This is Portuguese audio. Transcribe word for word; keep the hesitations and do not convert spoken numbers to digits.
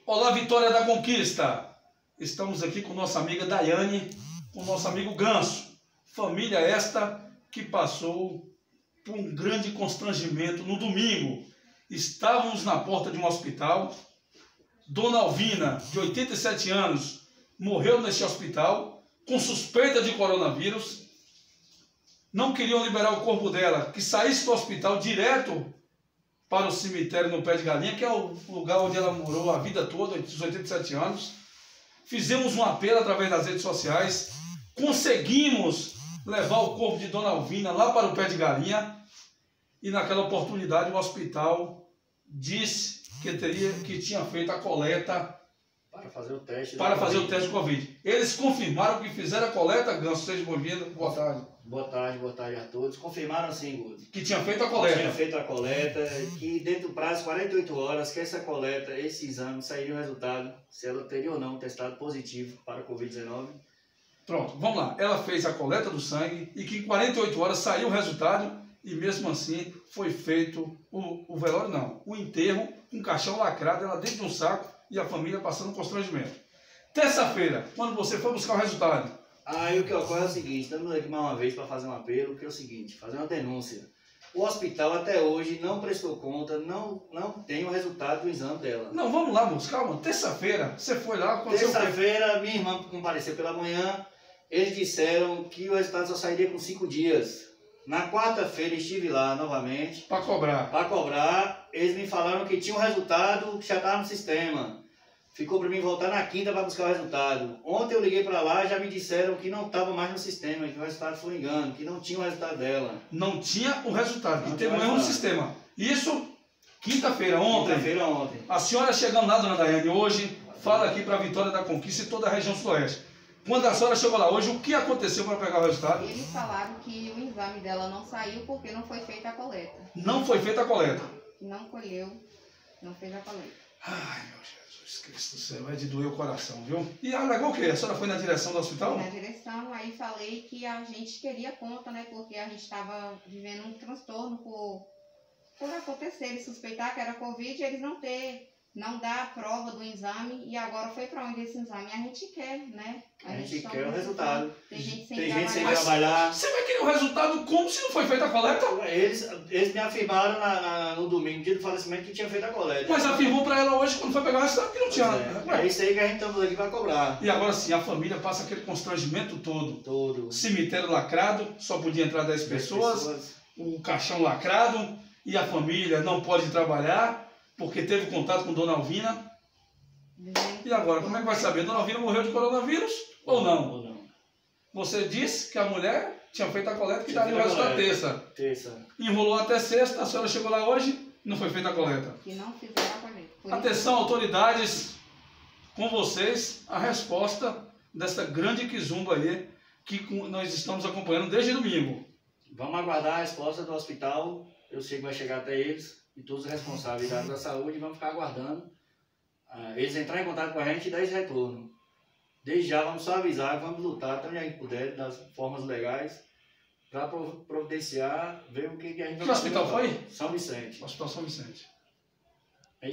Olá, Vitória da Conquista! Estamos aqui com nossa amiga Daiane, com nosso amigo Ganso. Família esta que passou por um grande constrangimento no domingo. Estávamos na porta de um hospital. Dona Alvina, de oitenta e sete anos, morreu nesse hospital com suspeita de coronavírus. Não queriam liberar o corpo dela, que saísse do hospital direto para o cemitério no Pé de Galinha, que é o lugar onde ela morou a vida toda, dos oitenta e sete anos. Fizemos um apelo através das redes sociais, conseguimos levar o corpo de Dona Alvina lá para o Pé de Galinha, e naquela oportunidade o hospital disse que, teria, que tinha feito a coleta para fazer o teste para fazer o teste de Covid. Eles confirmaram que fizeram a coleta, Ganso, seja bem-vindo, boa tarde. Boa tarde, boa tarde a todos. Confirmaram sim, Guto. Que tinha feito a coleta. Tinha feito a coleta, que dentro do prazo de quarenta e oito horas, que essa coleta, esse exame, sairia o resultado, se ela teria ou não testado positivo para a Covid dezenove. Pronto, vamos lá. Ela fez a coleta do sangue e que em quarenta e oito horas saiu o resultado e mesmo assim foi feito o, o velório, não, o enterro com um caixão lacrado, ela dentro de um saco e a família passando um constrangimento. Terça-feira, quando você foi buscar o resultado, Aí o que ocorre é o seguinte, estamos aqui mais uma vez para fazer um apelo, que é o seguinte, fazer uma denúncia. O hospital até hoje não prestou conta, não, não tem o resultado do exame dela. Não, vamos lá, moço, calma. Terça-feira, você foi lá... Terça-feira, minha irmã compareceu pela manhã, eles disseram que o resultado só sairia com cinco dias. Na quarta-feira estive lá novamente. Para cobrar. Para cobrar, eles me falaram que tinha um resultado que já estava no sistema. Ficou para mim voltar na quinta para buscar o resultado. Ontem eu liguei para lá e já me disseram que não estava mais no sistema, que o resultado foi um engano, que não tinha o resultado dela. Não tinha o resultado, que Não teve um erro no sistema. Isso, quinta-feira, ontem. Quinta-feira, ontem. A senhora chegando lá, dona Daiane, hoje, fala aqui para a Vitória da Conquista e toda a região sudoeste. Quando a senhora chegou lá hoje, o que aconteceu para pegar o resultado? Eles falaram que o exame dela não saiu porque não foi feita a coleta. Não foi feita a coleta. Não colheu, não fez a coleta. Ai, meu Jesus Cristo do céu, é de doer o coração, viu? E alegou o quê? A senhora foi na direção do hospital? Na direção, aí falei que a gente queria conta, né? Porque a gente estava vivendo um transtorno por, por acontecer, eles suspeitar que era Covid e eles não ter, não dar a prova do exame. E agora foi para onde esse exame? A gente quer, né? A, a gente, gente quer o resultado. Tem gente sem Tem trabalhar. gente sem trabalhar. Você vai querer o resultado como se não foi feita a coleta? Eles, eles me afirmaram na, na, no domingo, dia do falecimento, que tinha feito a coleta. Mas afirmou para ela hoje, quando foi pegar o resultado, que não tinha. É, é isso aí que a gente estamos aqui para cobrar. E agora sim, a família passa aquele constrangimento todo. Todo. Cemitério lacrado, só podia entrar dez pessoas, pessoas, o caixão lacrado, e a família não pode trabalhar, porque teve contato com Dona Alvina. E agora, como é que vai saber? Dona Alvina morreu de coronavírus ou não? Ou não. Você disse que a mulher tinha feito a coleta que daria o resultado terça. Terça. Enrolou até sexta, a senhora chegou lá hoje, não foi feita a coleta. Que não fizeram a coleta. Por Atenção, autoridades, com vocês, a resposta dessa grande quizumba aí, que nós estamos acompanhando desde domingo. Vamos aguardar a resposta do hospital, eu sei que vai chegar até eles, e todos os responsáveis da área da saúde, e vamos ficar aguardando. Eles entrarem em contato com a gente e dar esse retorno. Desde já vamos só avisar, vamos lutar tanto que puder, das formas legais, para providenciar, ver o que, que a gente vai fazer. Que hospital foi? São Vicente. Hospital São Vicente.